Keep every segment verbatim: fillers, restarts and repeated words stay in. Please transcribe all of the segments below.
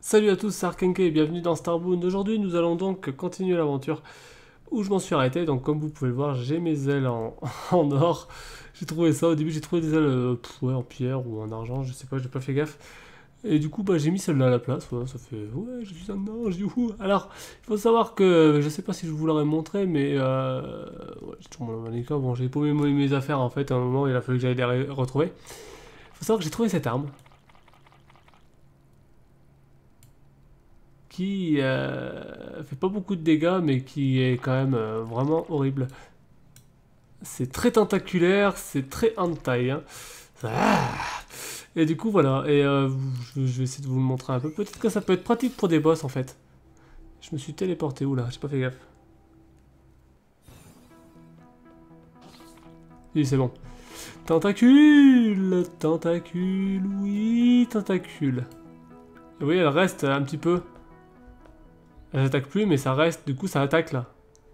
Salut à tous, c'est Arkenke et bienvenue dans Starbound. Aujourd'hui, nous allons donc continuer l'aventure où je m'en suis arrêté. Donc, comme vous pouvez le voir, j'ai mes ailes en, en or. J'ai trouvé ça. Au début, j'ai trouvé des ailes euh, pff, ouais, en pierre ou en argent, je sais pas, j'ai pas fait gaffe. Et du coup, bah, j'ai mis celle-là à la place. Voilà, ça fait ouais, je suis un ange, youhou. Alors, il faut savoir que je sais pas si je vous l'aurais montré, mais euh, ouais, j'ai toujours mon manicure. Bon, j'ai paumé mes mes affaires en fait. À un moment, il a fallu que j'aille les re- retrouver. Il faut savoir que j'ai trouvé cette arme. Qui euh, fait pas beaucoup de dégâts, mais qui est quand même euh, vraiment horrible. C'est très tentaculaire, c'est très hentai. Hein. Ah. Et du coup, voilà. Et euh, je, je vais essayer de vous le montrer un peu. Peut-être que ça peut être pratique pour des boss en fait. Je me suis téléporté où là? J'ai pas fait gaffe. Oui, c'est bon. Tentacule, tentacule, oui, tentacule. Et oui, elle reste un petit peu. Elle attaque plus, mais ça reste. Du coup, ça attaque là.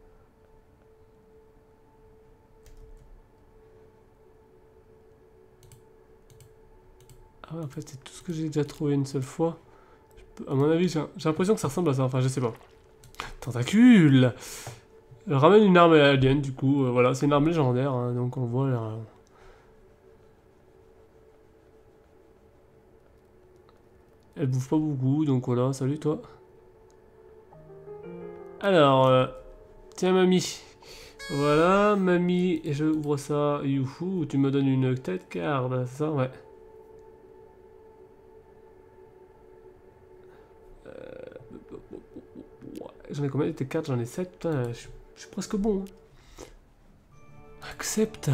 Ah ouais, en fait, c'est tout ce que j'ai déjà trouvé une seule fois. Je peux- À mon avis, j'ai j'ai l'impression que ça ressemble à ça. Enfin, je sais pas. Tentacule! Elle ramène une arme alien, du coup. euh, voilà, c'est une arme légendaire. Hein, donc, on voit là. Elle bouffe pas beaucoup. Donc, voilà. Salut, toi. Alors, euh, tiens, mamie. Voilà, mamie. Et je ouvre ça. Youhou, tu me donnes une tête card. C'est ça? Ouais. J'en ai combien de tête cards? J'en ai sept. Putain, je suis je suis presque bon. Hein. Accepte.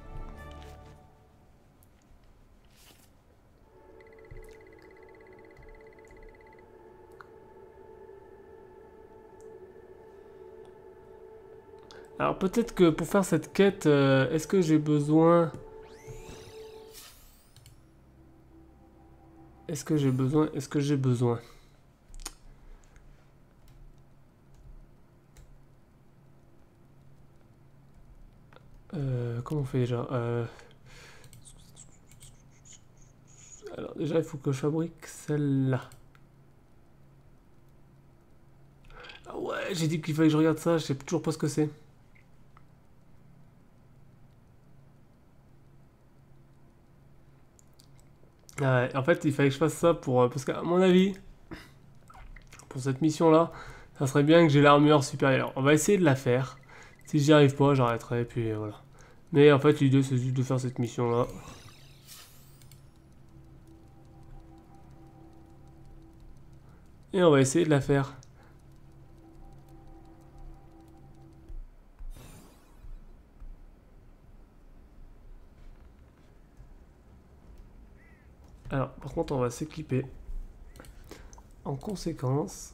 Alors peut-être que pour faire cette quête, euh, est-ce que j'ai besoin... Est-ce que j'ai besoin... Est-ce que j'ai besoin... Euh, comment on fait déjà euh... Alors déjà il faut que je fabrique celle-là. Ah ouais, j'ai dit qu'il fallait que je regarde ça, je sais toujours pas ce que c'est. Ah ouais, en fait il fallait que je fasse ça pour... euh, parce qu'à mon avis, pour cette mission-là, ça serait bien que j'ai l'armure supérieure. On va essayer de la faire. Si j'y arrive pas, j'arrêterai, puis euh, voilà. Mais en fait l'idée c'est juste de faire cette mission-là. Et on va essayer de la faire. Alors, par contre, on va s'équiper. En conséquence...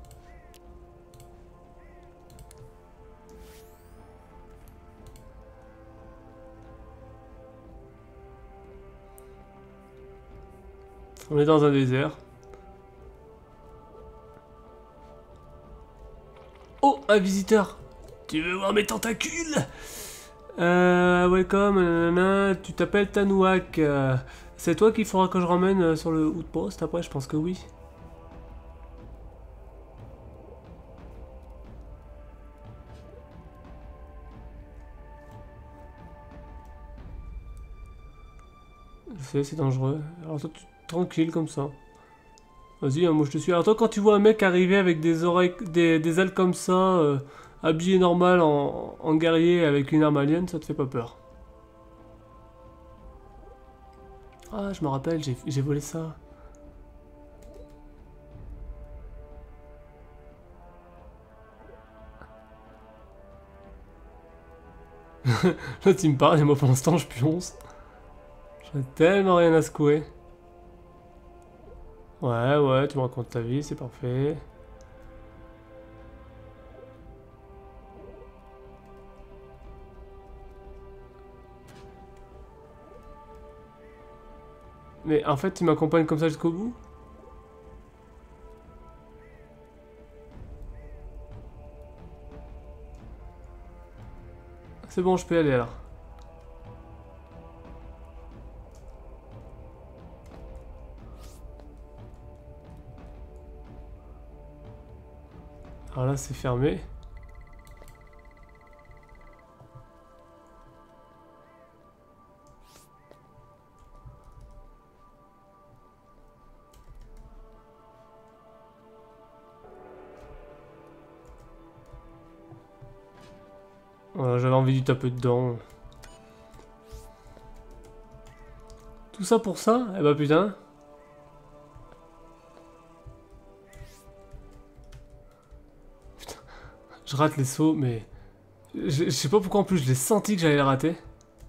On est dans un désert. Oh, un visiteur! Tu veux voir mes tentacules? Euh, welcome, nanana, tu t'appelles Tanouak. euh, c'est toi qu'il faudra que je ramène euh, sur le outpost après, je pense que oui. Je sais, c'est dangereux. Alors toi, tu... tranquille comme ça. Vas-y, hein, moi je te suis. Alors toi, quand tu vois un mec arriver avec des oreilles, des, des ailes comme ça, euh, habillé normal en, en guerrier avec une arme alien, ça te fait pas peur. Ah, je me rappelle, j'ai j'ai volé ça. Là, tu me parles et moi pour l'instant je pionce. J'en ai tellement rien à secouer. Ouais, ouais, tu me racontes ta vie, c'est parfait. Mais en fait, tu m'accompagnes comme ça jusqu'au bout? C'est bon, je peux y aller alors. Alors là, c'est fermé. Voilà, j'avais envie de taper dedans. Tout ça pour ça? Eh bah putain. Putain. Je rate les sauts, mais... Je, je sais pas pourquoi en plus je l'ai senti que j'allais le rater.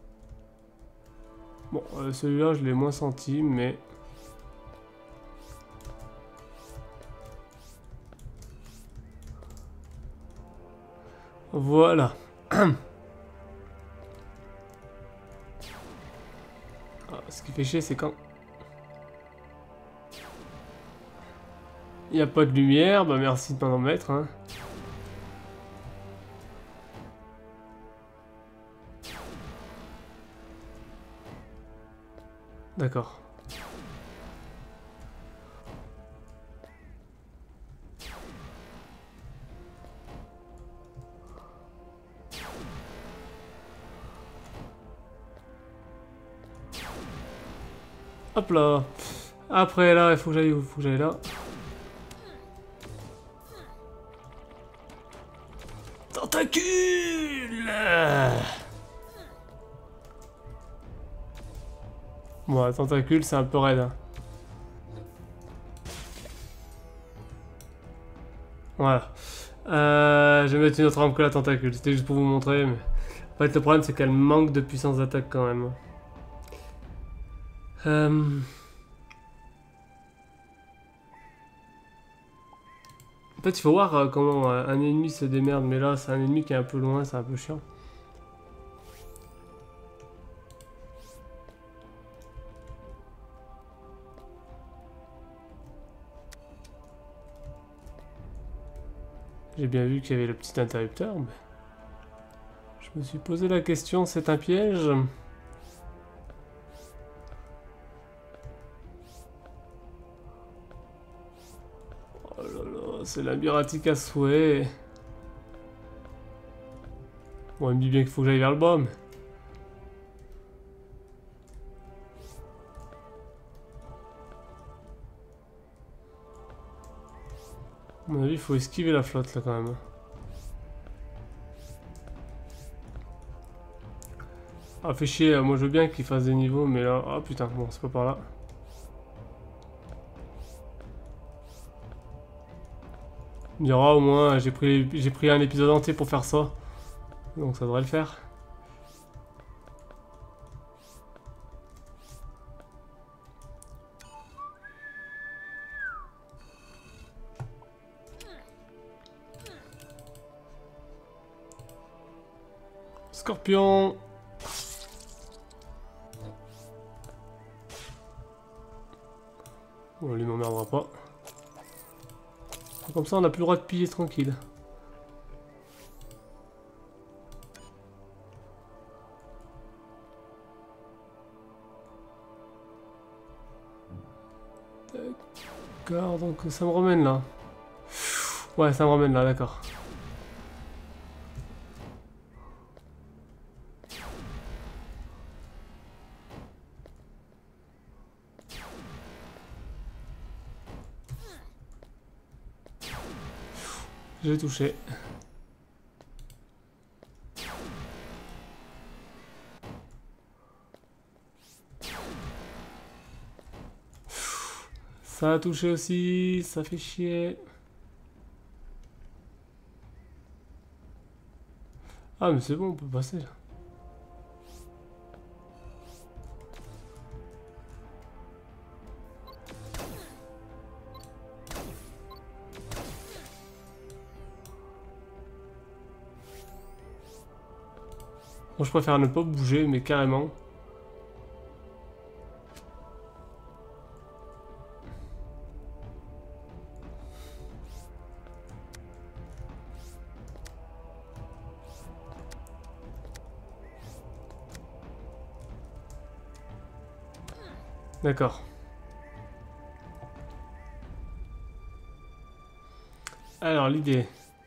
Bon, euh, celui-là je l'ai moins senti, mais... Voilà. Ah, ce qui fait chier, c'est quand... Il n'y a pas de lumière, bah merci de pas en mettre, hein. D'accord. Hop là. Après là, il faut que j'aille où? Il faut que j'aille là. Tentacule! Bon, la tentacule, c'est un peu raide. Hein. Voilà. Euh, je vais mettre une autre arme que la tentacule. C'était juste pour vous montrer. Mais... En fait, le problème, c'est qu'elle manque de puissance d'attaque quand même. Euh... En fait, il faut voir euh, comment euh, un ennemi se démerde. Mais là, c'est un ennemi qui est un peu loin. C'est un peu chiant. J'ai bien vu qu'il y avait le petit interrupteur, mais... Je me suis posé la question, c'est un piège? Oh là là, c'est labyrinthique à souhait. Bon, il me dit bien qu'il faut que j'aille vers le bas, mais... À mon avis, il faut esquiver la flotte, là, quand même. Ah, fait chier, moi je veux bien qu'il fasse des niveaux, mais là... Ah, putain, bon, c'est pas par là. Il me dira au moins, j'ai pris, j'ai pris un épisode entier pour faire ça. Donc ça devrait le faire. Scorpion! Bon, lui m'emmerdera pas. Comme ça, on n'a plus le droit de piller tranquille. D'accord, donc ça me ramène là. Ouais, ça me ramène là, d'accord. J'ai touché. Ça a touché aussi, ça fait chier. Ah mais c'est bon, on peut passer là. Bon, je préfère ne pas bouger, mais carrément. D'accord. Alors l'idée,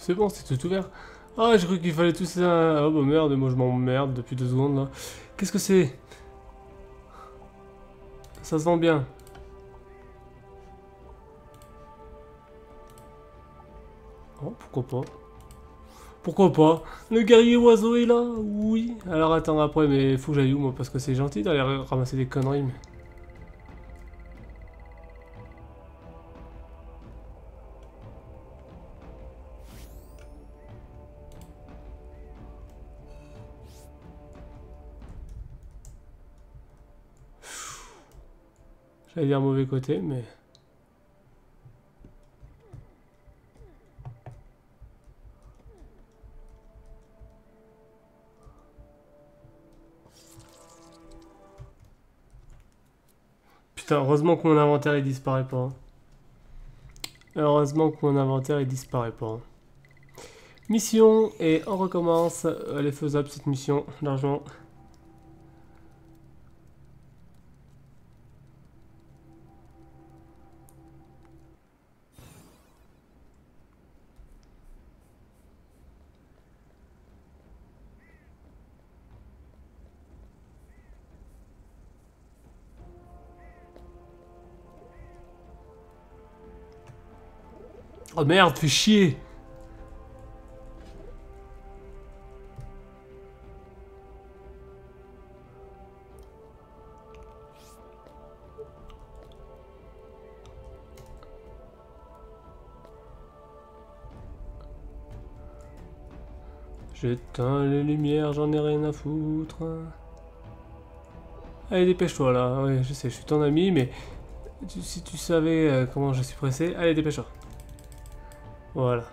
C'est bon, c'est tout ouvert. Ah, j'ai cru qu'il fallait tout ça. Oh bah merde, moi je m'emmerde depuis deux secondes là. Qu'est-ce que c'est? Ça se vend bien. Oh, pourquoi pas? Pourquoi pas? Le guerrier oiseau est là? Oui. Alors attends, après, mais faut que j'aille où moi? Parce que c'est gentil d'aller ramasser des conneries. Mais... J'allais dire mauvais côté, mais... Putain, heureusement que mon inventaire il disparaît pas. Hein. Heureusement que mon inventaire il disparaît pas. Hein. Mission, et on recommence. Elle est faisable cette mission, largement. Oh merde, fais chier! J'éteins les lumières, j'en ai rien à foutre. Allez, dépêche-toi là. Oui, je sais, je suis ton ami, mais tu- si tu savais euh, comment je suis pressé, allez, dépêche-toi. Voilà.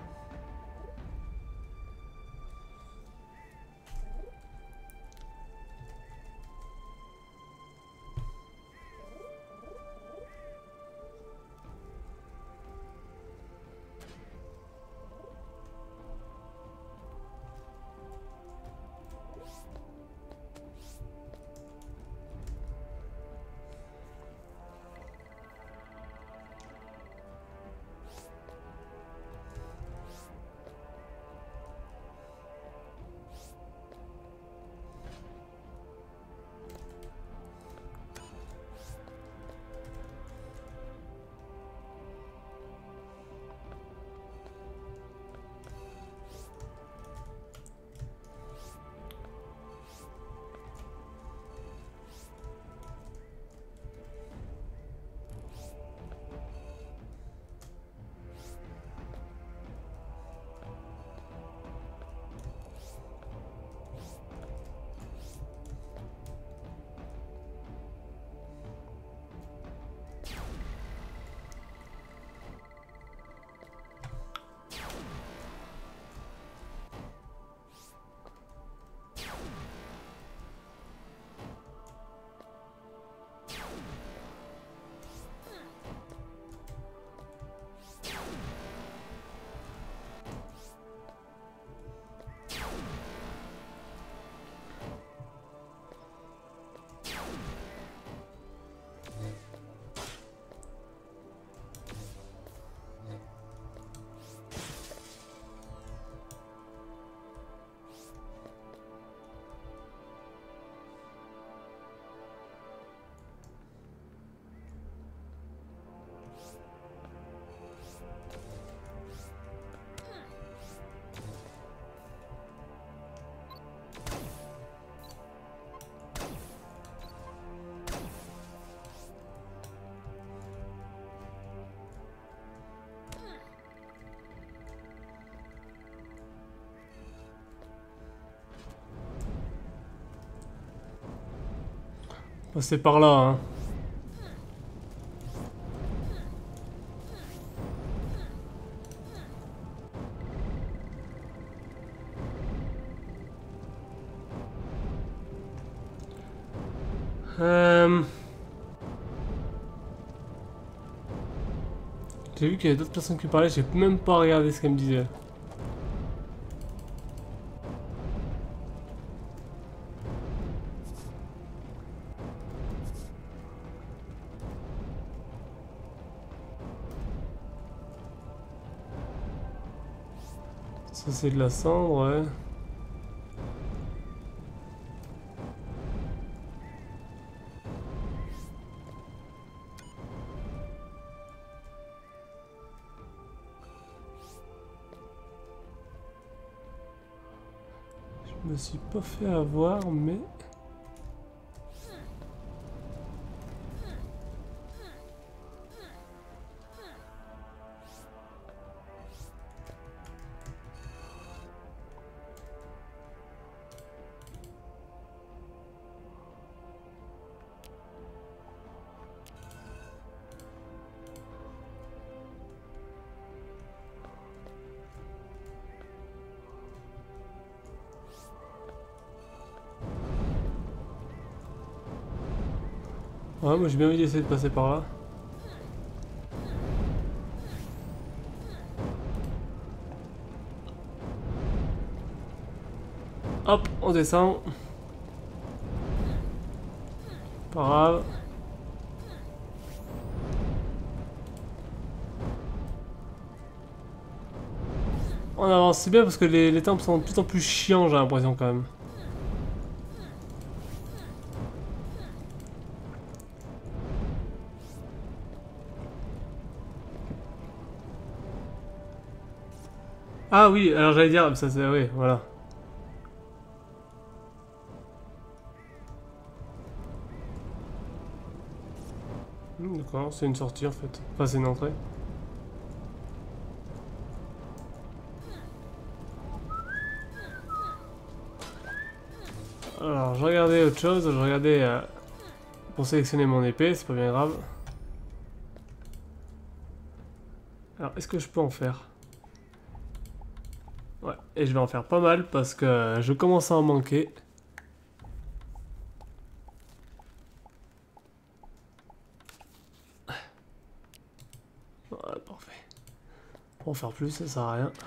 Passer par là, hein. Euh... J'ai vu qu'il y avait d'autres personnes qui parlaient, j'ai même pas regardé ce qu'elles me disaient. Ça c'est de la cendre, ouais. Je me suis pas fait avoir, mais... Ouais, moi j'ai bien envie d'essayer de passer par là. Hop, on descend. Pas grave. On avance, c'est bien parce que les, les temples sont de plus en plus chiants, j'ai l'impression quand même. Ah oui, alors j'allais dire, ça c'est... Oui, voilà. Hmm, d'accord, c'est une sortie en fait. Enfin, c'est une entrée. Alors, je regardais autre chose, je regardais euh, pour sélectionner mon épée, c'est pas bien grave. Alors, est-ce que je peux en faire? Ouais, et je vais en faire pas mal parce que euh, je commence à en manquer. Voilà, parfait. Pour en faire plus, ça sert à rien.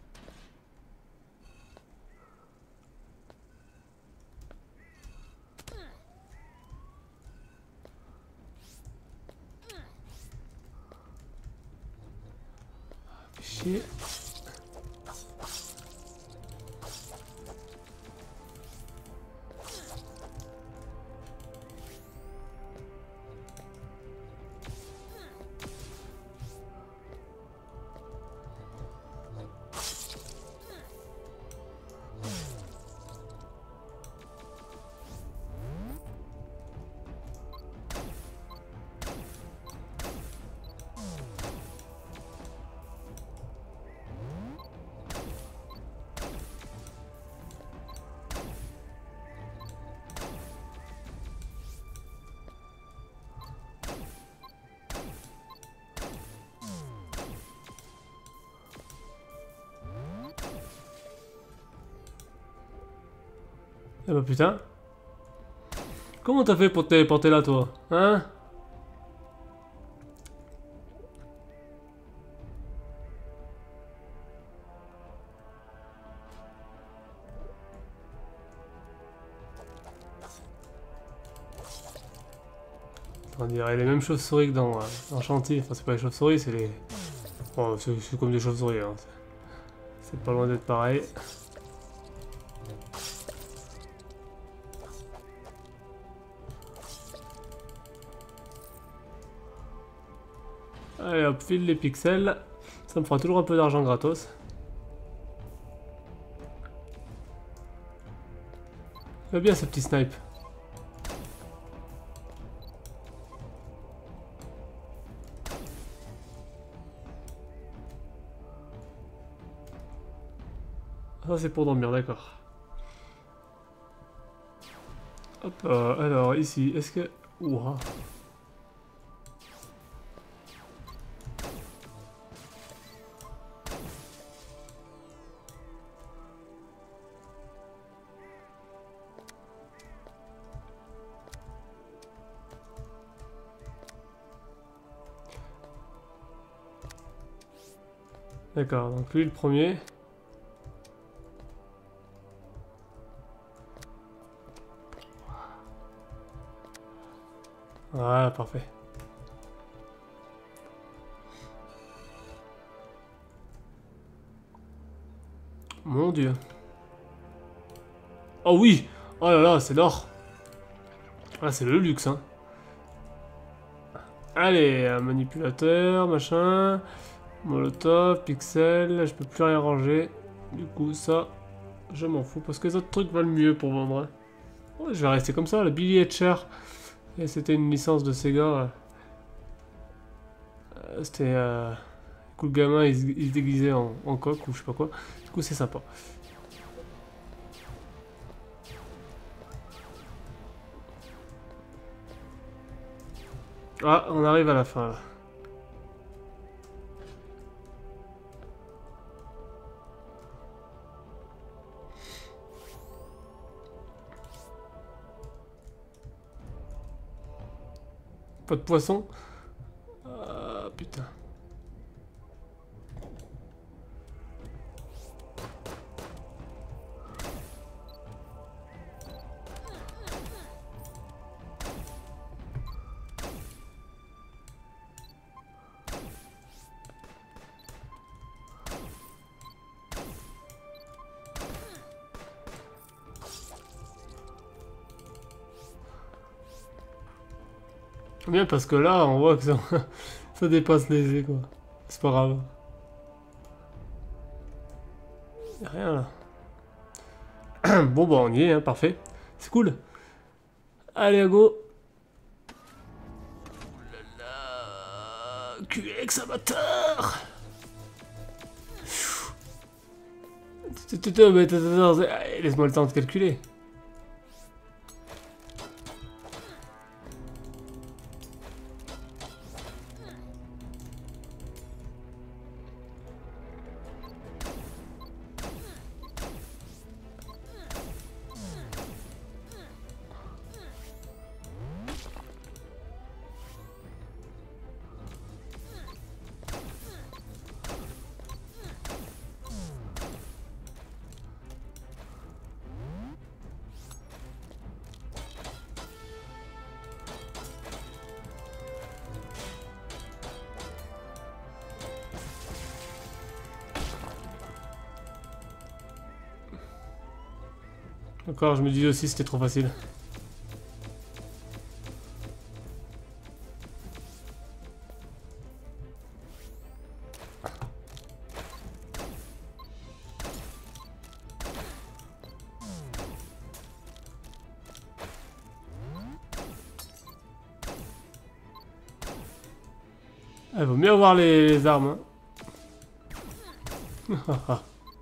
Chier. Eh bah putain. Comment t'as fait pour te téléporter là, toi? Hein? On dirait les mêmes chauves-souris que dans, euh, dans Chantilly. Enfin, c'est pas les chauves-souris, c'est les... Bon, c'est comme des chauves-souris, hein. C'est pas loin d'être pareil. Allez hop, file les pixels. Ça me fera toujours un peu d'argent gratos. Il va bien ce petit snipe. Ça c'est pour dormir, d'accord. Hop, euh, alors ici, est-ce que... Ouah. D'accord, donc lui le premier. Voilà, parfait. Mon dieu. Oh oui. Oh là là, c'est l'or. Là, c'est le luxe, hein. Allez, un manipulateur, machin. Molotov, pixel. Je peux plus rien ranger. Du coup, ça, je m'en fous. Parce que les autres trucs valent mieux pour vendre. Hein. Ouais, je vais rester comme ça. Le Billy Hatcher. Et c'était une licence de Sega. Euh, c'était... Euh... Du coup, le gamin, il, se- il se déguisait en, en coq ou je sais pas quoi. Du coup, c'est sympa. Ah, on arrive à la fin, là. Pas de poisson. Ah, putain. Bien parce que là, on voit que ça, ça dépasse les quoi. C'est pas grave. Y'a rien là. Bon bah on y est, hein, parfait. C'est cool. Allez, à go. Q X amateur. Laisse-moi le temps de calculer. Encore, je me disais aussi c'était trop facile. Il vaut mieux avoir les, les armes. Hein.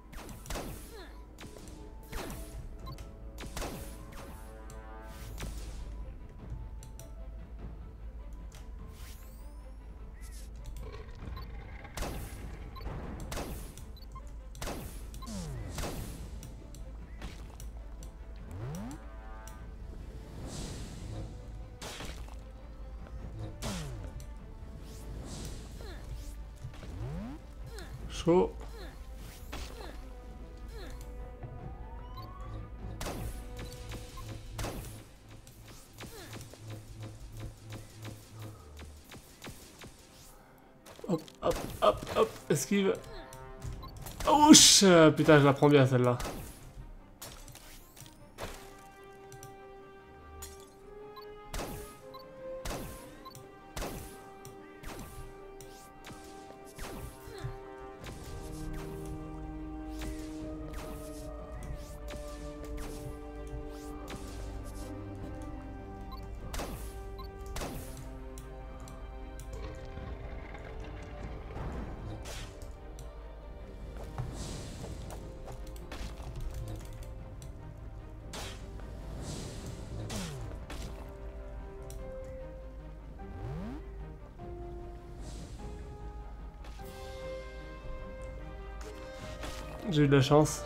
Chaud. Hop, hop, hop, hop, esquive. Oh, putain, je la prends bien celle-là. J'ai eu de la chance.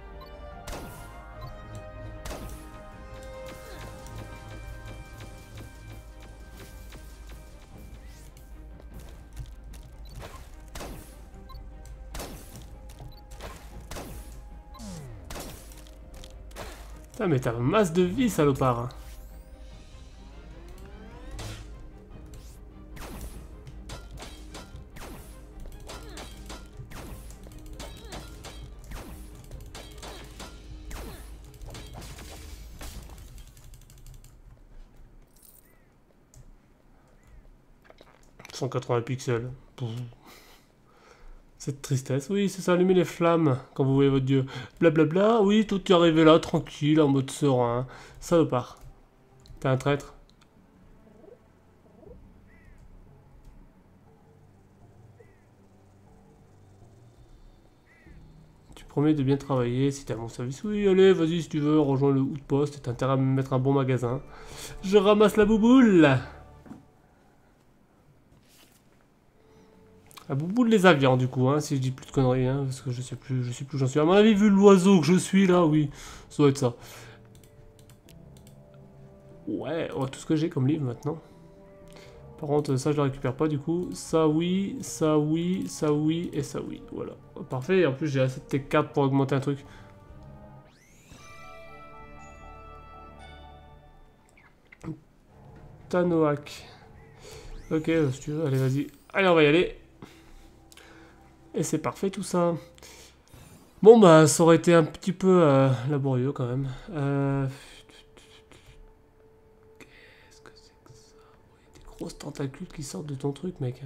Putain, mais t'as masse de vie, salopard. cent quatre-vingts pixels. Pouf. Cette tristesse. Oui, c'est ça, allumer les flammes quand vous voyez votre dieu. Blablabla. Oui, tout est arrivé là, tranquille, en mode serein. Salopard. T'es un traître. Tu promets de bien travailler si t'es à mon service. Oui, allez, vas-y, si tu veux, rejoins le outpost. T'as intérêt à me mettre un bon magasin. Je ramasse la bouboule. La bouboule les avions, du coup, hein, si je dis plus de conneries, hein, parce que je sais plus, je sais plus où j'en suis. À mon avis, vu l'oiseau que je suis là, oui, ça doit être ça. Ouais, oh, tout ce que j'ai comme livre maintenant. Par contre, ça, je le récupère pas, du coup. Ça, oui, ça, oui, ça, oui, et ça, oui. Voilà. Oh, parfait, et en plus, j'ai assez de tech cartes pour augmenter un truc. Tanoak. Ok, si tu veux, allez, vas-y. Allez, on va y aller. Et c'est parfait, tout ça. Bon, bah, ça aurait été un petit peu euh, laborieux, quand même. Euh... Qu'est-ce que c'est que ça? Ouais, des grosses tentacules qui sortent de ton truc, mec.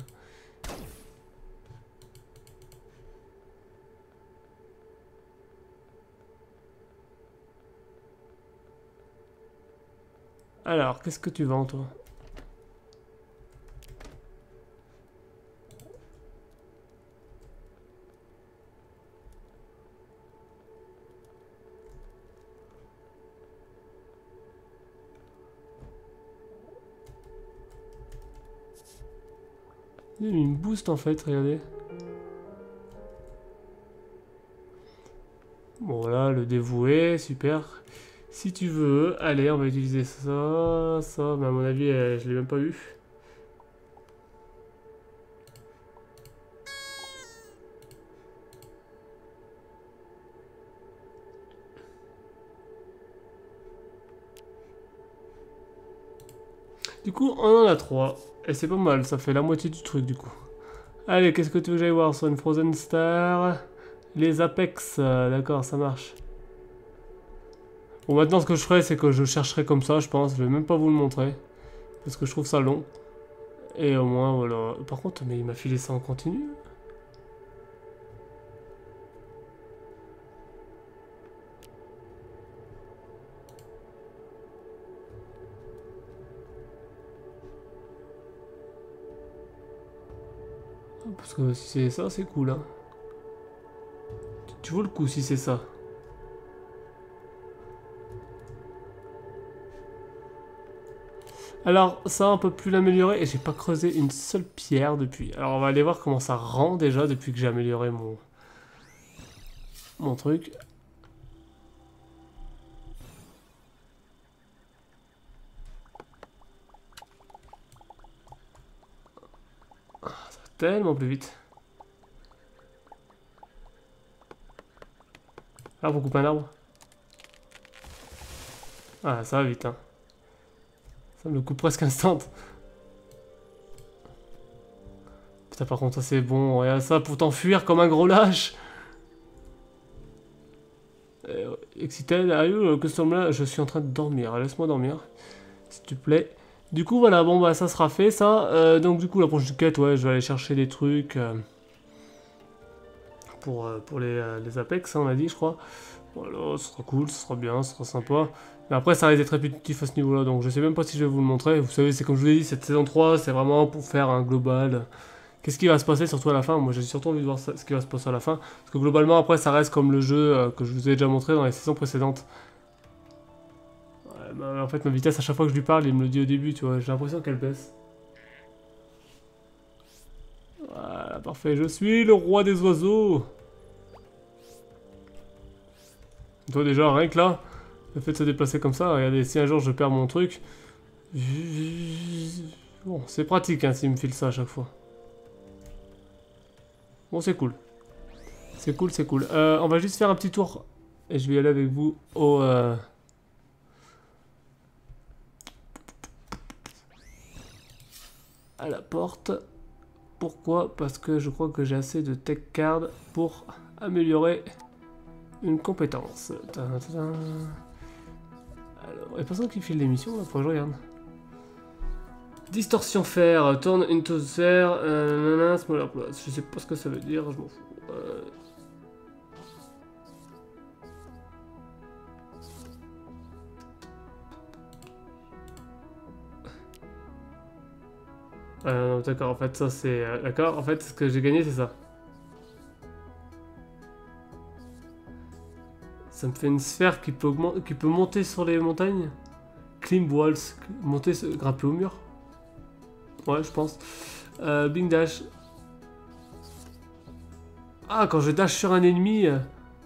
Alors, qu'est-ce que tu vends, toi? Il me booste en fait, regardez. Bon voilà, le dévoué, super. Si tu veux, allez, on va utiliser ça, ça, mais à mon avis, euh, je l'ai même pas eu. Du coup, on en a trois. Et c'est pas mal, ça fait la moitié du truc du coup. Allez, qu'est-ce que tu veux que j'aille voir sur une Frozen Star? Les Apex, euh, d'accord, ça marche. Bon, maintenant, ce que je ferai, c'est que je chercherai comme ça, je pense. Je vais même pas vous le montrer. Parce que je trouve ça long. Et au moins, voilà. Par contre, mais il m'a filé ça en continu. Parce que si c'est ça, c'est cool, hein. Tu vois le coup si c'est ça. Alors, ça, on peut plus l'améliorer. Et j'ai pas creusé une seule pierre depuis. Alors, on va aller voir comment ça rend déjà depuis que j'ai amélioré mon... mon truc. Ah, ça va tellement plus vite. Ah, faut couper un arbre. Ah, ça va vite, hein. Ça me le coupe presque instant. Putain, par contre, ça c'est bon. Regarde ça pour t'enfuir comme un gros lâche. Euh, Excited, are you custom là? Je suis en train de dormir. Laisse-moi dormir, s'il te plaît. Du coup, voilà, bon, bah, ça sera fait, ça. Euh, donc, du coup, la prochaine quête, ouais, je vais aller chercher des trucs euh, pour, euh, pour les, euh, les Apex, hein, on a dit, je crois. Voilà, ce sera cool, ce sera bien, ce sera sympa. Mais après, ça risque d'être répétitif à ce niveau-là, donc je sais même pas si je vais vous le montrer. Vous savez, c'est comme je vous l'ai dit, cette saison trois, c'est vraiment pour faire un global. Qu'est-ce qui va se passer, surtout à la fin? Moi, j'ai surtout envie de voir ça, ce qui va se passer à la fin. Parce que globalement, après, ça reste comme le jeu euh, que je vous ai déjà montré dans les saisons précédentes. Ouais, bah, en fait, ma vitesse, à chaque fois que je lui parle, il me le dit au début, tu vois. J'ai l'impression qu'elle baisse. Voilà, parfait. Je suis le roi des oiseaux. Toi, déjà, rien que là, le fait de se déplacer comme ça, regardez, si un jour je perds mon truc... Bon, c'est pratique, hein, s'il me file ça à chaque fois. Bon, c'est cool. C'est cool, c'est cool. Euh, on va juste faire un petit tour. Et je vais y aller avec vous au... Euh... à la porte. Pourquoi? Parce que je crois que j'ai assez de tech card pour améliorer une compétence. Alors, il y a personne qui file l'émission, là, faut que je regarde. Distorsion fer, turn into sphere, euh, nanana, smaller plus. Je sais pas ce que ça veut dire, je m'en fous. Euh... Euh, d'accord, en fait, ça c'est... Euh, d'accord, en fait, ce que j'ai gagné, c'est ça. Ça me fait une sphère qui peut, augmenter, qui peut monter sur les montagnes. Climb walls, monter, grimper au mur. Ouais, je pense. Euh, Bing dash. Ah, quand je dash sur un ennemi... Euh...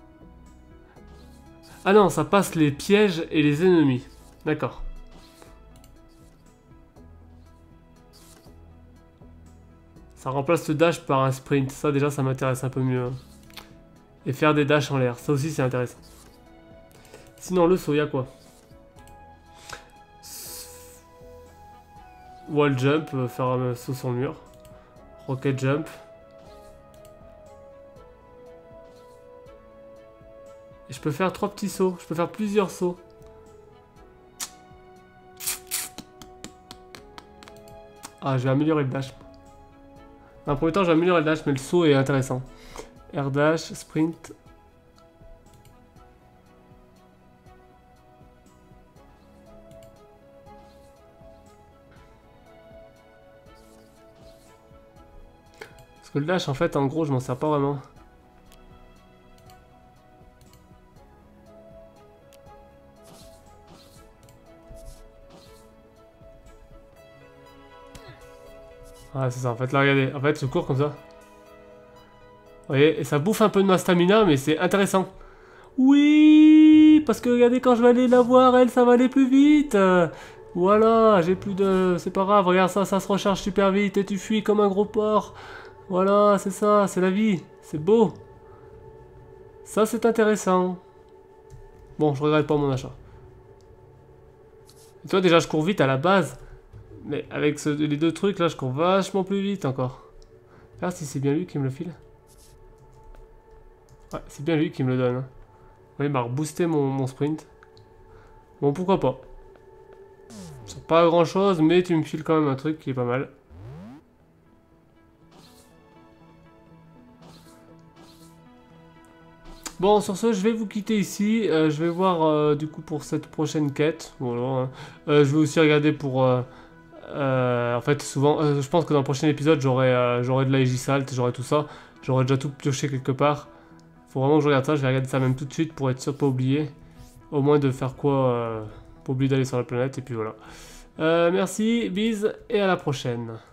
Ah non, ça passe les pièges et les ennemis. D'accord. Ça remplace le dash par un sprint. Ça, déjà, ça m'intéresse un peu mieux. Et faire des dashs en l'air. Ça aussi, c'est intéressant. Sinon, le saut, y'a quoi? Wall jump, euh, faire un saut sur le mur. Rocket jump. Et je peux faire trois petits sauts. Je peux faire plusieurs sauts. Ah, je vais améliorer le dash. Dans un premier temps, je vais améliorer le dash, mais le saut est intéressant. Air dash, sprint. Parce que le dash, en fait, en gros, je m'en sers pas vraiment. Ah, c'est ça, en fait, là, regardez. En fait, je cours comme ça. Vous voyez, et ça bouffe un peu de ma stamina, mais c'est intéressant. Oui, parce que regardez, quand je vais aller la voir, elle, ça va aller plus vite. Euh, voilà, j'ai plus de... C'est pas grave, regarde ça, ça se recharge super vite et tu fuis comme un gros porc. Voilà, c'est ça, c'est la vie. C'est beau. Ça, c'est intéressant. Bon, je regrette pas mon achat. Et toi, déjà, je cours vite à la base. Mais avec ce, les deux trucs, là, je cours vachement plus vite encore. Ah, si c'est bien lui qui me le file. Ouais, c'est bien lui qui me le donne. Hein. Oui, il m'a reboosté mon, mon sprint. Bon, pourquoi pas. C'est pas grand chose, mais tu me files quand même un truc qui est pas mal. Bon, sur ce, je vais vous quitter ici. Euh, je vais voir euh, du coup pour cette prochaine quête. Voilà, hein. euh, je vais aussi regarder pour... Euh, euh, en fait, souvent, euh, je pense que dans le prochain épisode, j'aurai euh, j'aurai de la Aegisalt, j'aurai tout ça. J'aurai déjà tout pioché quelque part. Faut vraiment que je regarde ça. Je vais regarder ça même tout de suite pour être sûr de pas oublier. Au moins de faire quoi euh, pour oublier d'aller sur la planète. Et puis voilà. Euh, merci, bise et à la prochaine.